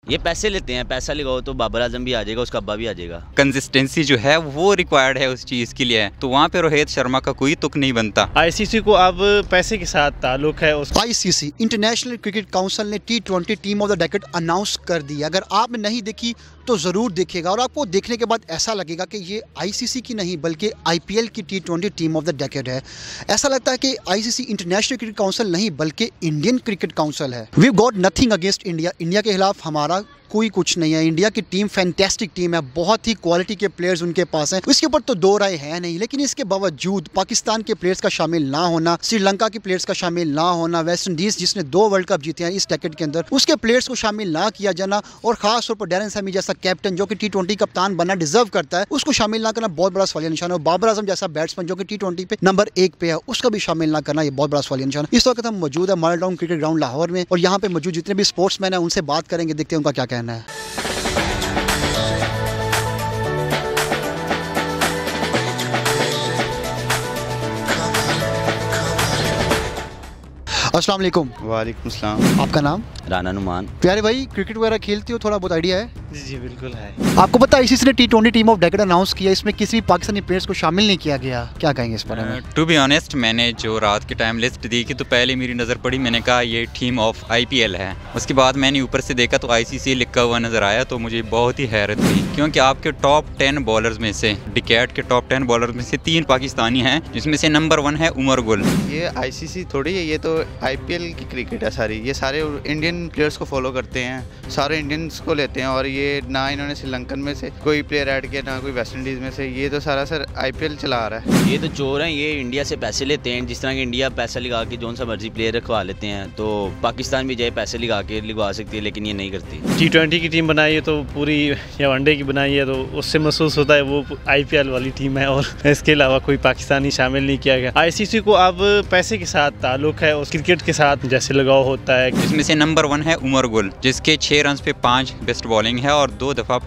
ये पैसे लेते हैं, पैसा लगाओ तो बाबर आजम भी आ जाएगा, उसका अब्बा भी आ जाएगा। कंसिस्टेंसी जो है वो रिक्वायर्ड है उस चीज़ के लिए, तो वहाँ पे रोहित शर्मा का कोई तुक नहीं बनता। आईसीसी को अब पैसे के साथ ताल्लुक है। आईसीसी इंटरनेशनल क्रिकेट काउंसिल ने T20 team of the decade announce कर दी। अगर आपने नहीं देखी तो ज़रूर देखेगा और आपको देखने के बाद ऐसा लगेगा कि ये आईसीसी की नहीं बल्कि आईपीएल की T20 team of the decade है। ऐसा लगता है कि आईसीसी इंटरनेशनल क्रिकेट काउंसिल नहीं बल्कि इंडियन क्रिकेट काउंसिल है। We got nothing against India, India के खिलाफ हमारा कोई कुछ नहीं है। इंडिया की टीम फैंटेस्टिक टीम है, बहुत ही क्वालिटी के प्लेयर्स उनके पास हैं, इसके ऊपर तो दो राय है नहीं। लेकिन इसके बावजूद पाकिस्तान के प्लेयर्स का शामिल ना होना, श्रीलंका के प्लेयर्स का शामिल ना होना, वेस्ट इंडीज़ जिसने 2 वर्ल्ड कप जीते हैं इस डेकेड के अंदर, उसके प्लेयर्स को शामिल ना किया जाना और खास तौर पर डैरेन सैमी जैसा कैप्टन जो कि T20 कप्तान बनना डिजर्व करता है, उसको शामिल ना करना बहुत बड़ा सवालिया निशान है। और बाबर आजम जैसा बैट्समैन जो कि T20 पे नंबर 1 पे है, उसका भी शामिल ना करना ये बहुत बड़ा सवालिया निशान है। इस वक्त हम मौजूद है model town cricket ground Lahore में और यहाँ पे मौजूद जितने भी स्पोर्ट्समैन हैं उनसे बात करेंगे, देखते हैं उनका क्या कहना है। अस्सलाम वालेकुम। वालेकुम सलाम। आपका नाम? राना नुमान। प्यारे भाई, क्रिकेट वगैरह खेलते हो, थोड़ा बहुत आइडिया है? जी बिल्कुल है। आपको पता है आईसीसी ने T20 team of decade announce किया, इसमें किसी भी पाकिस्तानी प्लेयर्स को शामिल नहीं किया गया, क्या कहेंगे इस बारे में? टू बी ऑनेस्ट, मैंने जो रात के टाइम लिस्ट दी तो पहले मेरी नज़र पड़ी, मैंने कहा ये टीम ऑफ आईपीएल है। उसके बाद मैंने ऊपर से देखा तो आईसीसी लिखा हुआ नज़र आया, तो मुझे बहुत ही हैरत हुई क्योंकि आपके टॉप 10 बॉलर्स में से, डिकेड के टॉप 10 बॉलर्स में से 3 पाकिस्तानी हैं, जिसमें से नंबर 1 है उमर गुल। ये आईसीसी थोड़ी है, ये तो आईपीएल की क्रिकेट है सारी। ये सारे इंडियन प्लेयर्स को फॉलो करते हैं, सारे इंडियंस को लेते हैं और ये ना इन्होंने श्रीलंकन में से कोई प्लेयर ऐड किया ना कोई वेस्ट इंडीज़ में से, ये तो सारा सर आईपीएल चला रहा है। ये तो चोर हैं, ये इंडिया से पैसे लेते हैं। जिस तरह कि इंडिया पैसा लगा के जो सा मर्जी प्लेयर रखवा लेते हैं, तो पाकिस्तान भी जाए पैसे लगा के लगवा सकती है, लेकिन ये नहीं करती। T20 की टीम बनाई है तो पूरी, या वनडे की बनाई है तो उससे महसूस होता है वो आईपीएल वाली टीम है और इसके अलावा कोई पाकिस्तानी शामिल नहीं किया गया। आईसीसी को अब पैसे के साथ ताल्लुक है और क्रिकेट के साथ जैसे लगाव होता है। इसमें से नंबर 1 है उमर गुल, जिसके 6 रन पे 5 बेस्ट बॉलिंग है और 2 दफ़ा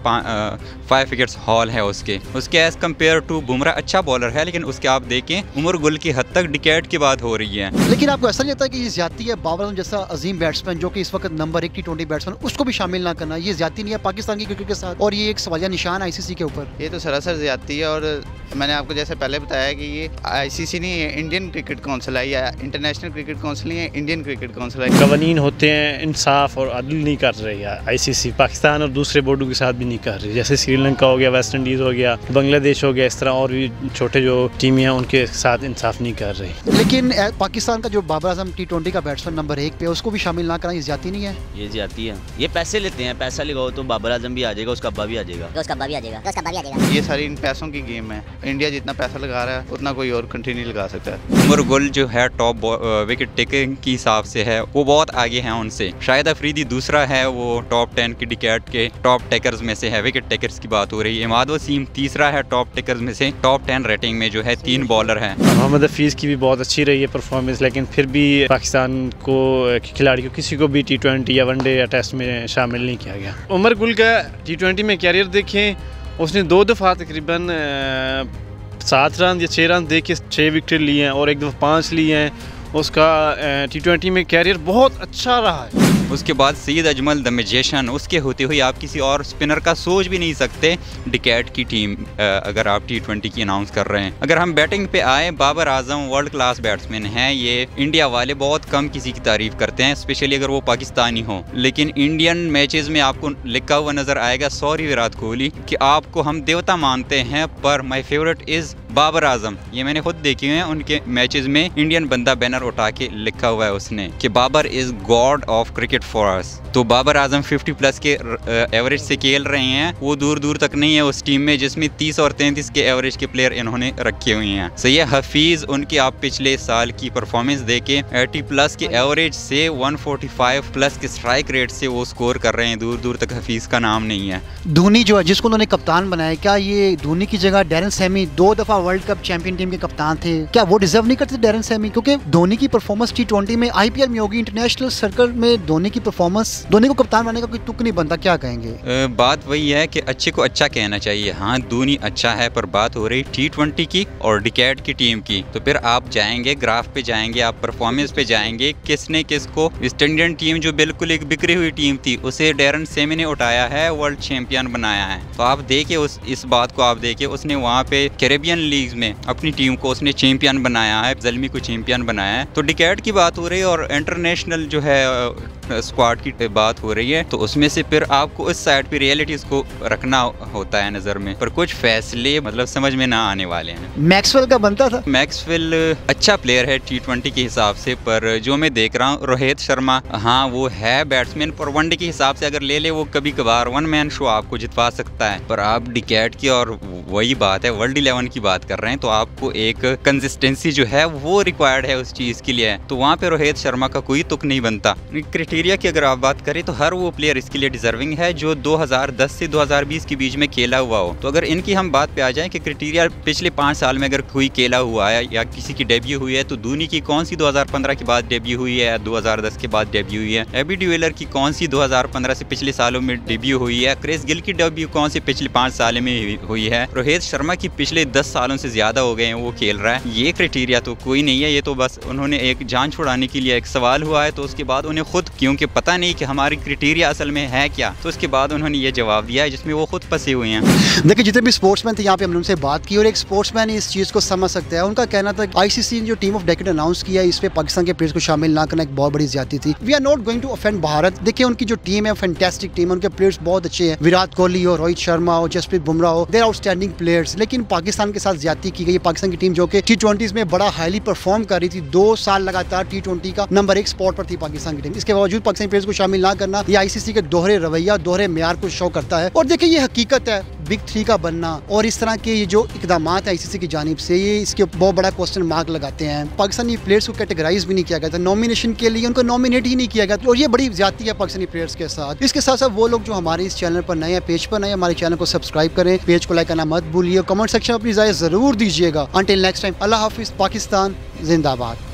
5 विकेट्स हॉल है उसके एज कम्पेयर टू बुमराह अच्छा बॉलर है, लेकिन उसके आप देखें उमर गुल की हद तक डिकेड की बात हो रही है। लेकिन आपको ऐसा नहीं लगता कि ये ज्यादती है? बाबर आजम जैसा अजीम बैट्समैन जो कि इस वक्त नंबर 1 T20 बैट्समैन, उसको भी शामिल ना करना, ये ज्यादती नहीं है पाकिस्तान की क्रिकेट के साथ? और ये एक सवालिया निशान आईसीसी के ऊपर। ये तो सरासर ज्यादती है और मैंने आपको जैसे पहले बताया कि ये आईसीसी नहीं है, इंडियन क्रिकेट काउंसिल है, या इंटरनेशनल क्रिकेट काउंसिल नहीं है, इंडियन क्रिकेट काउंसिल है। कवानीन होते हैं, इंसाफ और अदल नहीं कर रही है आईसीसी, पाकिस्तान और दूसरे बोर्डों के साथ भी नहीं कर रही। जैसे श्रीलंका हो गया, वेस्ट इंडीज़ हो गया, बांग्लादेश हो गया, इस तरह और भी छोटे जो टीमें हैं उनके साथ इंसाफ नहीं कर रही। लेकिन पाकिस्तान का जो बाबर आजम T20 का बैट्समैन नंबर 1 पे, उसको भी शामिल ना करना ये ज्यादती नहीं है? ये ज्यादती है, ये पैसे लेते हैं, पैसा लगाओ तो बाबर आजम भी आ जाएगा, उसका अब्बा भी आ जाएगा। ये सारी इन पैसों की गेम है। इंडिया जितना पैसा लगा रहा है उतना कोई और कंट्री नहीं लगा सकता है। उमर गुल जो है टॉप विकेट टेकिंग की हिसाब से है, वो बहुत आगे हैं उनसे। शाहिद अफरीदी दूसरा है, वो टॉप 10 की डिकेड के टॉप टेकर्स में से है, विकेट टेकर्स की बात हो रही है। इमाद वसीम तीसरा है टॉप टेकर्स में से, टॉप 10 रेटिंग में जो है 3 बॉलर हैं। मोहम्मद हफीज़ की भी बहुत अच्छी रही है परफॉर्मेंस, लेकिन फिर भी पाकिस्तान को खिलाड़ी को किसी को भी T20 या वनडे या टेस्ट में शामिल नहीं किया गया। उमर गुल का T20 में कैरियर देखें, उसने 2 दफ़ा तकरीबन 7 रन या 6 रन दे के 6 विकेट लिए हैं और 1 दफ़ा 5 लिए हैं। उसका T20 में कैरियर बहुत अच्छा रहा है। उसके बाद सईद अजमल द मैजिशियन, उसके होते हुए आप किसी और स्पिनर का सोच भी नहीं सकते डिकेड की टीम अगर आप T20 की अनाउंस कर रहे हैं। अगर हम बैटिंग पे आए, Babar Azam world class batsman हैं, ये इंडिया वाले बहुत कम किसी की तारीफ करते हैं, स्पेशली अगर वो पाकिस्तानी हो। लेकिन इंडियन मैचेस में आपको लिखा हुआ नज़र आएगा, सॉरी विराट कोहली, कि आपको हम देवता मानते हैं पर my favourite is Babar Azam. ये मैंने खुद देखे हुए हैं, उनके मैचेस में इंडियन बंदा बैनर उठा के लिखा हुआ है उसने कि Babar is god of cricket for us. तो बाबर आजम 50+ के एवरेज से खेल रहे हैं, वो दूर दूर तक नहीं है उस टीम में जिसमें 30 और 33 के एवरेज के प्लेयर इन्होंने रखे हुए हैं। सही हफीज़, उनकी आप पिछले साल की परफॉर्मेंस देखें, 80+ के एवरेज से 145+ के स्ट्राइक रेट से वो स्कोर कर रहे हैं, दूर दूर तक हफीज़ का नाम नहीं है। धोनी जो है जिसको उन्होंने कप्तान बनाया, क्या ये धोनी की जगह डैरेन सैमी 2 दफ़ा वर्ल्ड कप चैंपियन टीम के कप्तान थे, क्या वो डिजर्व नहीं करते डैरेन सैमी? क्योंकि धोनी की परफॉर्मेंस T20 में, IPL में होगी, इंटरनेशनल सर्कल में धोनी की परफॉर्मेंस, धोनी को कप्तान बनाने का कोई तुक नहीं बनता, क्या कहेंगे? बात वही है कि अच्छे को अच्छा कहना चाहिए। हाँ, धोनी अच्छा है, पर बात हो रही T20 की और डिकैड की टीम की। तो फिर आप जाएंगे ग्राफ पे जाएंगे, आप परफॉर्मेंस पे जाएंगे, किसने किसको, वेस्ट इंडियन टीम जो बिल्कुल एक बिखरी हुई टीम थी उसे डैरेन सैमी ने उठाया है, वर्ल्ड चैंपियन बनाया है। तो आप देखिए इस बात को, आप देखिए उसने वहाँ पे कैरेबियन लीग में अपनी टीम को उसने चैंपियन बनाया है, ज़ल्मी को चैंपियन बनाया है। तो डिकैड की बात हो रही है और इंटरनेशनल जो है स्क्वाड की बात हो रही है, तो उसमें से फिर आपको इस साइड पे रियलिटीज को रखना होता है नजर में, पर कुछ फैसले मतलब समझ में ना आने वाले हैं। मैक्सवेल का बनता था? मैक्सवेल अच्छा प्लेयर है T20 के हिसाब से, पर जो मैं देख रहा हूँ रोहित शर्मा, हाँ वो है बैट्समैन, पर वनडे के हिसाब से अगर ले ले वो कभी कभार वन मैन शो आपको जितवा सकता है। पर आप डिकैड की और वही बात है वर्ल्ड 11 की बात कर रहे हैं, तो आपको एक कंसिस्टेंसी जो है वो रिक्वायर्ड है उस चीज के लिए, तो वहाँ पे रोहित शर्मा का कोई तुक नहीं बनता। क्राइटेरिया की अगर आप बात करें तो हर वो प्लेयर इसके लिए डिजर्विंग है जो 2010 से 2020 के बीच में खेला हुआ हो। तो अगर इनकी हम बात पे आ जाएं कि क्राइटेरिया पिछले 5 साल में अगर कोई खेला हुआ है या किसी की डेब्यू हुई है, तो धोनी की कौन सी 2015 के बाद डेब्यू हुई है या 2010 के बाद डेब्यू हुई है, एबी डिविलियर्स की कौन सी 2015 से पिछले सालों में डेब्यू हुई है, क्रिस गिल की डेब्यू कौन सी पिछले 5 साल में हुई है, रोहित शर्मा की पिछले 10 सालों से ज्यादा हो गए हैं वो खेल रहा है। ये क्राइटेरिया तो कोई नहीं है, ये तो बस उन्होंने एक जान छुड़ाने के लिए एक सवाल हुआ है, तो उसके बाद उन्हें खुद क्योंकि पता नहीं कि हमारी क्राइटेरिया असल में है क्या, तो उसके बाद उन्होंने ये जवाब दिया है जिसमें वो खुद फंसे हुए हैं। देखिए जितने भी स्पोर्ट्समैन थे यहाँ पे हमने उनसे बात की और एक स्पोर्ट्समैन इस चीज़ को समझ सकता है। उनका कहना था ICC ने जो टीम ऑफ डेकेड अनाउंस किया है इस पे पाकिस्तान के प्लेयर्स को शामिल ना करना एक बहुत बड़ी ज्यादती थी। We are not going to offend Bharat. देखिए उनकी जो टीम है फैंटास्टिक टीम है, उनके प्लेयर्स बहुत अच्छे हैं, विराट कोहली हो, रोहित शर्मा हो, जसप्रीत बुमराह हो, दे आर आउटस्टैंडिंग प्लेयर्स। लेकिन पाकिस्तान के साथ ज्यादती की गई। पाकिस्तान की टीम जो कि T20 में बड़ा हाईली परफॉर्म कर रही थी, 2 साल लगातार T20 का नंबर 1 स्पॉट पर थी पाकिस्तान की टीम। इसके बावजूद पाकिस्तानी प्लेयर्स को शामिल ना करना ये ICC के दोहरे रवैया, दोहरे म्यार को शो करता है। और देखिए ये हकीकत है, बिग 3 का बनना और इस तरह के ये जो इकदाम है ICC की जानिब से, ये इसके बहुत बड़ा क्वेश्चन मार्क लगाते हैं। पाकिस्तानी प्लेयर्स को कैटेगराइज भी नहीं किया गया था, नॉमिनेशन के लिए उनको नॉमिनेट ही नहीं किया गया, और ये बड़ी ज्यादती है पाकिस्तानी प्लेयर्स के साथ। इसके साथ साथ वो लोग जो हमारे इस चैनल पर नए हैं, पेज पर नए, हमारे चैनल को सब्सक्राइब करें, पेज को लाइक करना मत भूलिए, कमेंट सेक्शन में अपनी राय जरूर दीजिएगा। अंटिल नेक्स्ट टाइम, अल्लाह हाफिज, पाकिस्तान जिंदाबाद।